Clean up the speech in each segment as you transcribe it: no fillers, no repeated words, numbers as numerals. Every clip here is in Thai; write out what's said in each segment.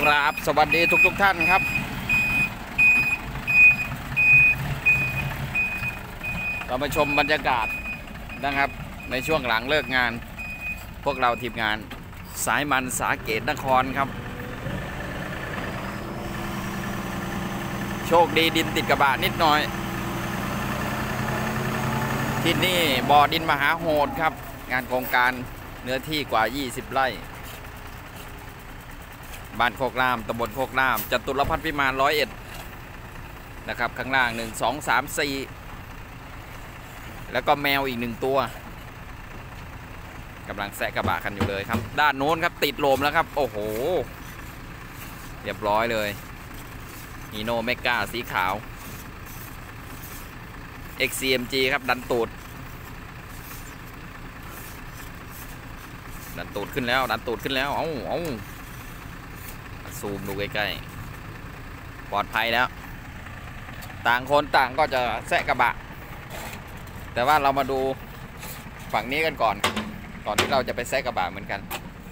กราบสวัสดีทุกท่านครับเรามาชมบรรยากาศนะครับในช่วงหลังเลิกงานพวกเราทีมงานสายมันสาเกตนครครับโชคดีดินติดกระบะนิดหน่อยที่นี่บ่อดินมหาโหดครับงานโครงการเนื้อที่กว่า20 ไร่บ้านโคกรามตำบลโคกรามจตุรพัฒน์พิมาน101นะครับข้างล่าง1 2 3 4แล้วก็แมวอีก1ตัวกำลังแซะกระบะกันอยู่เลยครับด้านโน้นครับติดลมแล้วครับโอ้โหเรียบร้อยเลยฮีโน่เมกาสีขาว XCMG ครับดันตูดขึ้นแล้วดันตูดขึ้นแล้วเอาซูมดูใกล้ๆปลอดภัยแล้วต่างคนต่างก็จะแซะกระบะแต่ว่าเรามาดูฝั่งนี้กันก่อนที่เราจะไปแซะกระบะเหมือนกัน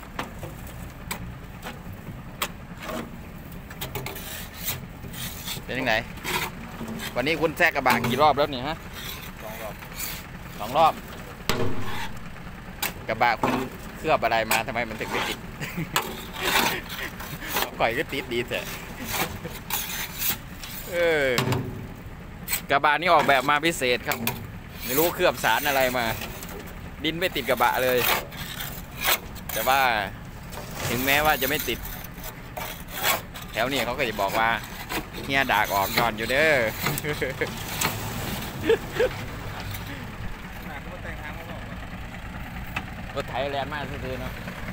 เป็นยังไงวันนี้คุณแซะกระบะกี่รอบแล้วเนี่ยฮะ2 รอบกระบะคุณเคลือบอะไรมาทำไมมันถึงไม่ติดก่อยก็ติดดีเถอะกระบะนี่ออกแบบมาพิเศษครับไม่รู้เคลือบสารอะไรมาดินไม่ติดกระบะเลยแต่ว่าถึงแม้ว่าจะไม่ติดแถวนี้เขาก็จะบอกว่าเฮียดากออกย้อนอยู่เด้อรถไถแรงมากซื่อๆเนาะ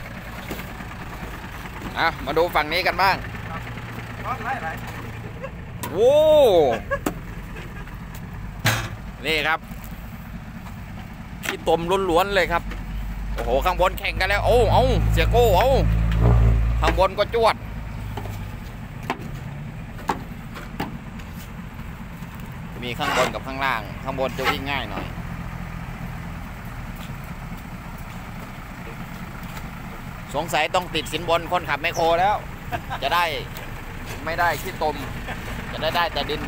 มาดูฝั่งนี้กันบ้างโว้นี่ครับที่ตมล้วนๆเลยครับโอ้โหข้างบนแข่งกันแล้วเอาเสียโก้ข้างบนก็จวดมีข้างบนกับข้างล่างข้างบนจะวิ่งง่ายหน่อยสงสัยต้องติดสินบนคนขับแมคโครแล้วจะได้ไม่ได้ที่ตมจะได้แต่ดิน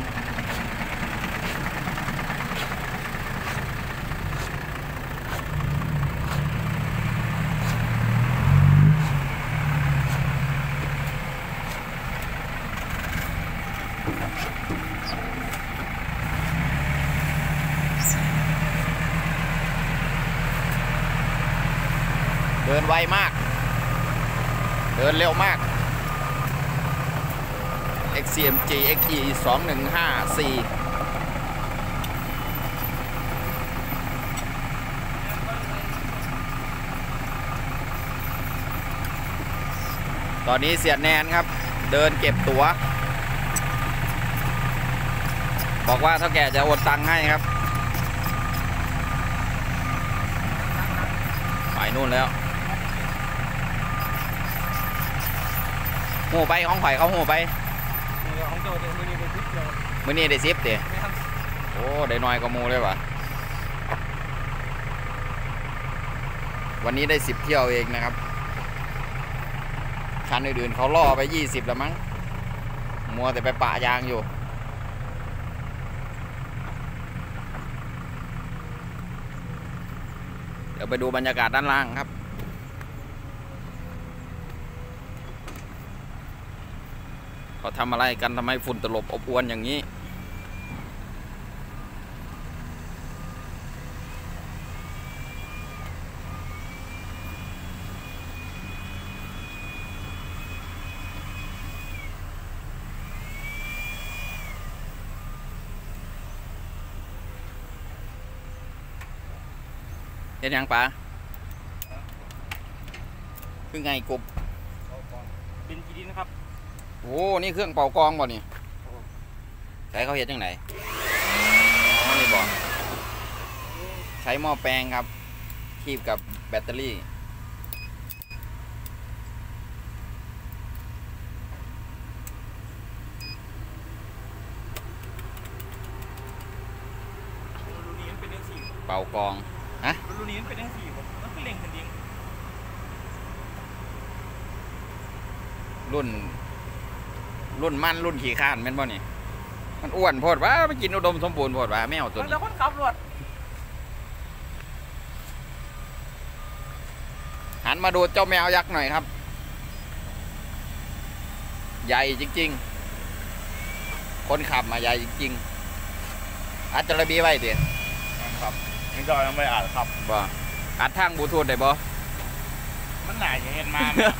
เดินไวมากเดินเร็วมาก XCMG XE 2154ตอนนี้เสียแนนครับเดินเก็บตั๋วบอกว่าเท่าแก่จะโอนตังค์ให้ครับไปนู่นแล้วหูไปของไข่เขาหูไปมื้อนี้ได้10เดี๋ยวโอ้ได้น้อยกว่ามูเลยวะวันนี้ได้10 เที่ยวเองนะครับคันอื่นๆเขาล่อไป20แล้วมั้งมัวแต่ไปปะยางอยู่เดี๋ยวไปดูบรรยากาศด้านล่างครับเขาทำอะไรกันทำไมฝุ่นตลบอบอวนอย่างนี้เห็นยังปะคือไงกบเป็นกี่ดินนะครับโอ้นี่เครื่องเป่ากองบ่นี่ใช้เขาเห็นยังไงนี่บ่ใช้หม้อแปลงครับคีบกับแบตเตอรี่เป่ากองรุ่นนี้เป็นยัง4ผมมันคือเล่งกันจริงรุ่นรุ่นมันรุ่นขี่ข้านแม่นบ่นี่มันอ้วนโพดว่าไปกินอุดมสมบูรณ์โพดว่าแมวตัวนี้แล้วคนขับรถหันมาดูเจ้าแมวยักษ์หน่อยครับ ใหญ่จริงๆคนขับมาใหญ่จริงๆอัดจระบีไว้ดิครับนี่ก็ยังไม่อ่านครับบ่อัดทางบลูทูธได้บ่มันหนาจะเห็นมา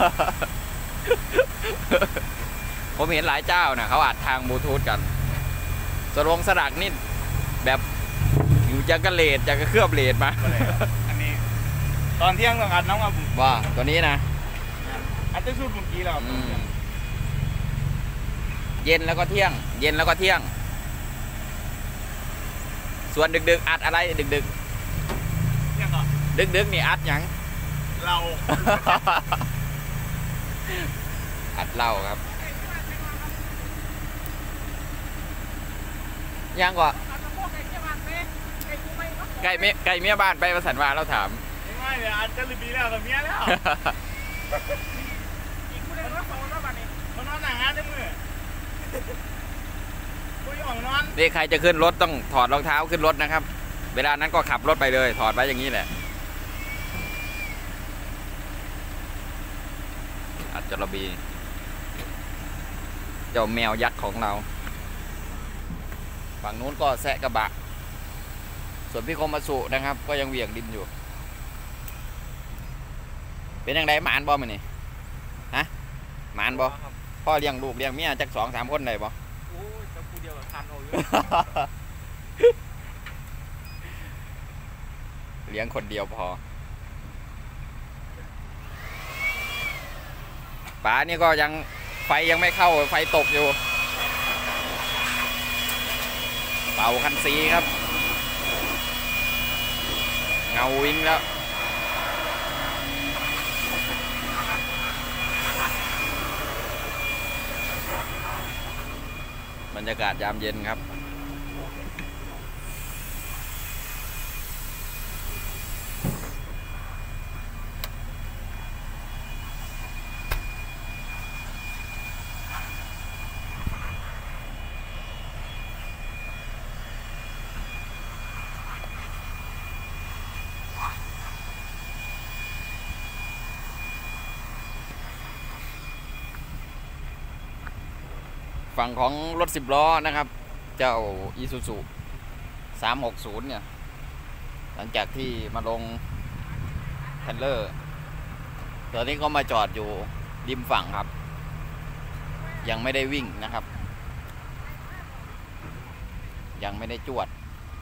ผมเห็นหลายเจ้านะเขาอัดทางบลูทูธกันสลักนี่แบบอยู่จากกระเลดจากกระเคลือบเลดมาอันนี้ตอนเที่ยงต้องอัดน้องครับผมว่าตัวนี้นะอัดจะชุดเมื่อกี้แล้วเย็นแล้วก็เที่ยง เย็นแล้วก็เที่ยง ส่วนดึกๆอัดอะไรดึกเที่ยงก็ๆดึกๆนี่อัดหยังเราอัดเหล้าครับยังก็ไก่เมียบ้านไปประสันวาเราถามไม่เลยอัดจะรีบแล้วกับเมียแล้วอีกคนนึงก็เขาแล้วบ้านนี้มันนอนหนังงานได้มือคุยอ่อนนอนนี่ใครจะขึ้นรถต้องถอดรองเท้าขึ้นรถนะครับ เวลานั้นก็ขับรถไปเลยถอดไว้อย่างนี้แหละอัดจระบีเจ้าแมวยักษ์ของเราฝั่งนู้นก็แซะกระบะส่วนพี่คมมาสุนะครับก็ยังเหวี่ยงดินอยู่เป็นยังไงหมานบอมันนี่ฮะหมานบอพ่อเลี้ยงลูกเลี้ยงเมียจัก2-3 คนได้บอโอ้ยจะพูดเดียวกับคันโอ้ยเลี้ยงคนเดียวพอป๋านี่ก็ยังไฟยังไม่เข้าไฟตกอยู่เป่าคันซีครับเงาวิ่งแล้วบรรยากาศยามเย็นครับฝั่งของรถ10 ล้อนะครับเจ้า Isuzu 360เนี่ยหลังจากที่มาลงเทรลเลอร์ตอนนี้ก็มาจอดอยู่ริมฝั่งครับยังไม่ได้วิ่งนะครับยังไม่ได้จวด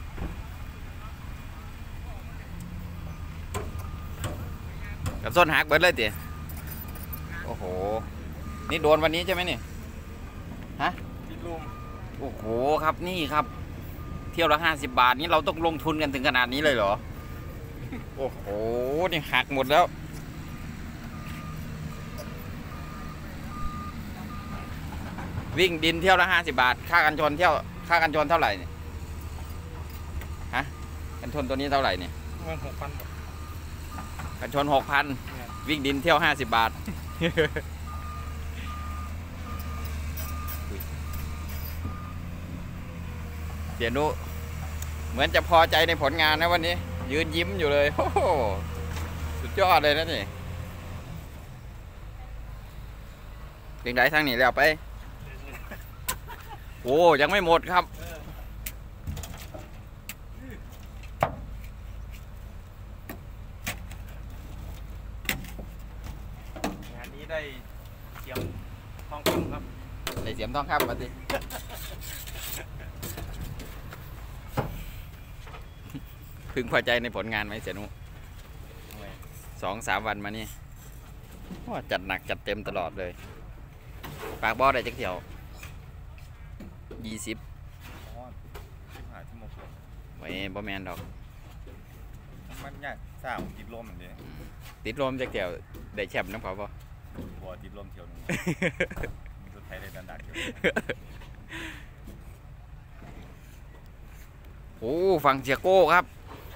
กับส้นหักเบิดเลยติโอ้โหนี่โดนวันนี้ใช่ไหมนี่ฮะดิลุมโอ้โหครับนี่ครับเที่ยวละ50 บาทนี่เราต้องลงทุนกันถึงขนาดนี้เลยเหรอโอ้โหนี่หักหมดแล้ววิ่งดินเที่ยวละ50 บาทค่ากันชนเท่าไหร่เนี่ยฮะกันชนตัวนี้เท่าไหร่เนี่ยเงิน6,000 กันชน 6,000 วิ่งดินเที่ยว50 บาท เดี๋ยวนุเหมือนจะพอใจในผลงานนะวันนี้ยืนยิ้มอยู่เลยโอ้โหสุดยอดเลยนะนี่เพียงใดทางนี้แล้วไปโอ้ยังไม่หมดครับงานนี้ได้เสียมทองคำครับใส่เสียมทองคำมาสิพึงพอใจในผลงานไหมเสียนุ2-3 วันมานี่ว่าจัดหนักจัดเต็มตลอดเลยปากบ่อได้จักเที่ยว20 อ๋อ15 ชั่วโมงไว้บ่แมนดอกมันยากสร้างติดลมเหมือนเดิมติดลมจักเที่ยวได้แชมป์น้ำเขาบ่บัวติดลมเที่ยวนึงมีสุดท้ายได้ดันดักเที่ยวโอ้ฟังเสียโก้ครับ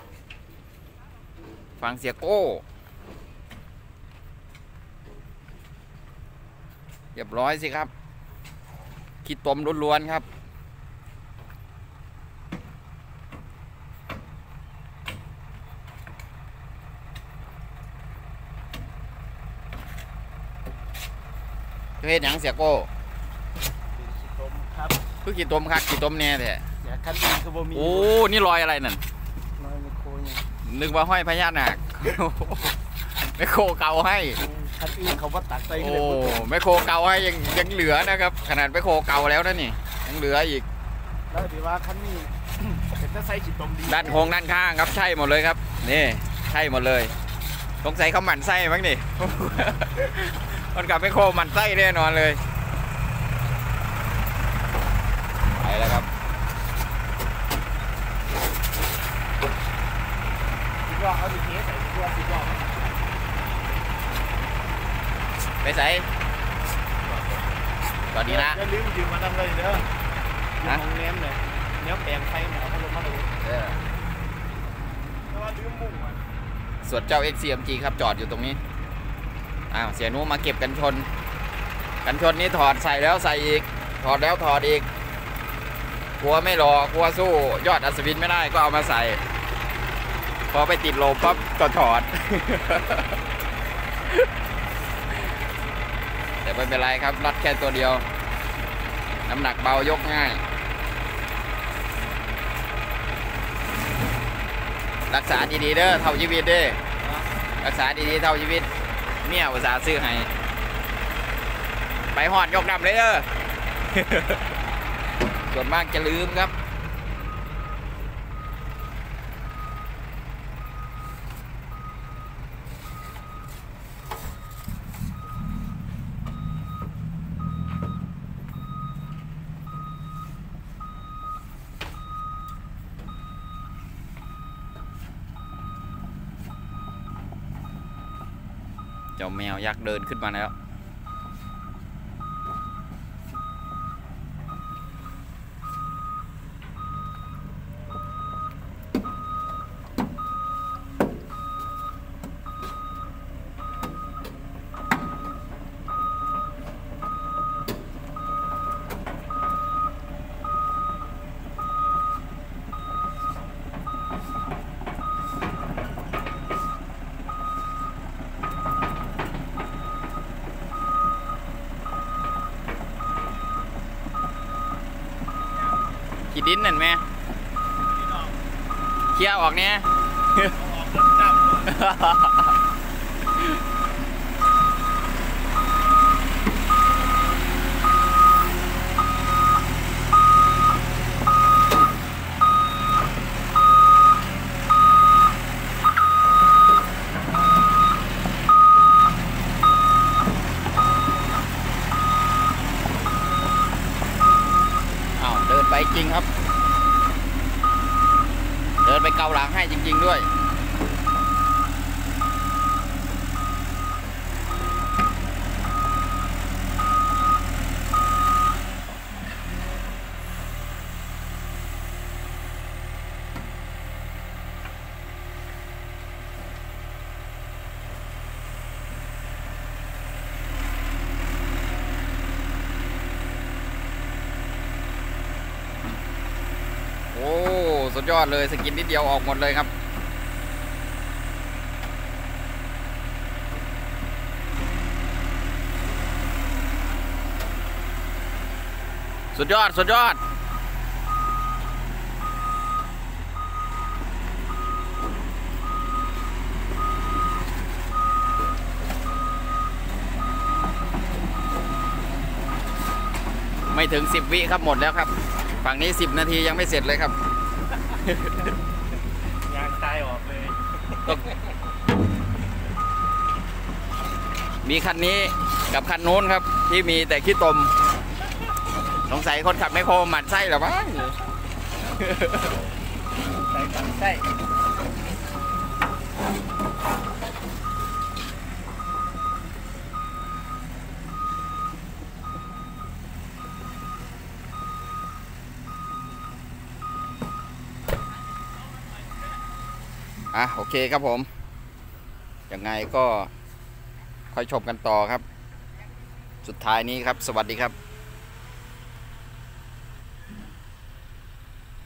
ฟังเสียโก้เรียบร้อยสิครับขี้ตมล้วนๆครับเฮ็ดหยังเสียโก้ขี้ต้มครับคือขี้ตมคักขี้ตมแน่แท้อย่าคันอื่นคือบ่มีโอ้นี่รอยอะไรนั่นน้อยไมโครเนี่ยนึกว่าห้อยพญานาค แม่โคเกาให้คันอื่นเขาว่าตักใส่โอ้เลยแม่โคเกาให้ยังเหลือนะครับ ขนาดแม่โคเกาแล้วนะนี่ยังเหลืออีกแล้วดีว่าคันนี้ เป็นตะไซขี้ต้มดีด้านโค้งด้านข้างครับใช่หมดเลยครับนี่ใช่หมดเลยสงสัยเขาหมั่นไส้มั้งนี่ คนขับแม่โคหมั่นไส้แน่นอนเลยไปแล้วครับคิดว่าเขาจะเทใส่คิดว่าคิดว่าไปใส่ตอนนี้นะอย่าลืมยืมมาทำเลยเด้อมองเน้มเลยเนี้ยแปลงไฟเนี่ยเอาพัดลมมาเลย แต่ว่าลืมมุ่งมันส่วนเจ้า XCMG ครับจอดอยู่ตรงนี้อ้าวเสียนุมาเก็บกันชนนี้ถอดใส่แล้วใส่อีกถอดแล้วถอดอีกกลัวไม่รอกลัวสู้ยอดอัศวินไม่ได้ก็เอามาใส่พอไปติดลมปั๊บก็ถอด แต่ไม่เป็นไรครับรัดแค่ตัวเดียวน้ำหนักเบายกง่ายรักษาดีๆเด้อเท่าชีวิตเด้อรักษาดีๆเท่าชีวิตเมียอุตส่าห์ซื้อให้ไปหอดยกดำเลยเด้อ ส่วนมากจะลืมครับเจ้าแมวยักษ์เดินขึ้นมาแล้วขี้ดินนั่นไหมเคี่ยวออกเนี่ย อ้าวเดินไปจริงครับ เดินไปเกาหลังให้จริงๆด้วยโอ้สุดยอดเลยสกินนิดเดียวออกหมดเลยครับสุดยอดสุดยอดไม่ถึง10 วิครับหมดแล้วครับฝั่งนี้10 นาทียังไม่เสร็จเลยครับยางตายออกเลยมีคันนี้กับคันนู้นครับที่มีแต่ขี้ตมสงสัยคนขับไม่โครหมั่นไส้หรอวะใส่กันใส่โอเคครับผมยังไงก็ค่อยชมกันต่อครับสุดท้ายนี้ครับสวัสดีครับ